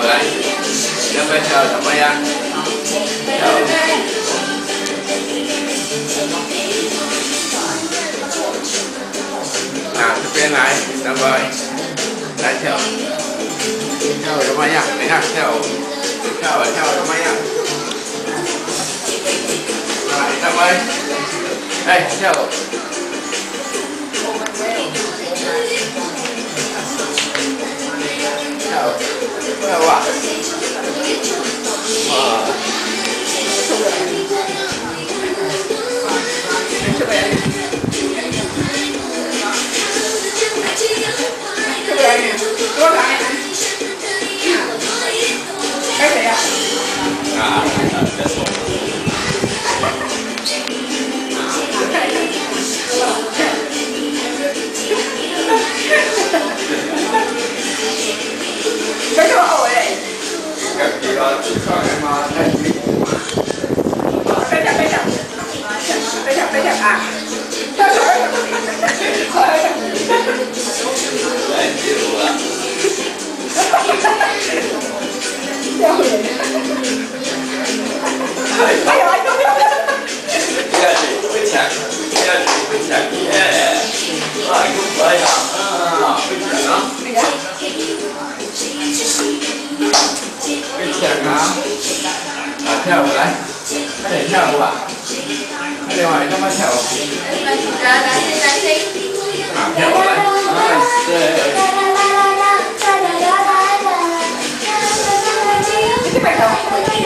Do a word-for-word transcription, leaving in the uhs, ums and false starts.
来，要不要跳怎么样？跳。啊，这边来，等会来跳。跳怎么样？你看跳舞，跳跳怎么样？来，等会，哎，跳舞。 跳舞啊！哇！这边，这边，多长呀？开谁呀？啊！这就好嘞。这个去上海嘛，太辛苦了。别讲别讲，别讲别讲啊！跳水。太辛苦了。跳水。哎呀哎呀！不要去，不抢，不要去，不抢，耶！啊，又可以啊，不抢啊。 会抢啊！啊，跳舞来，快点跳舞啊！快点往那边跳舞。啊，跳舞来，哎，对。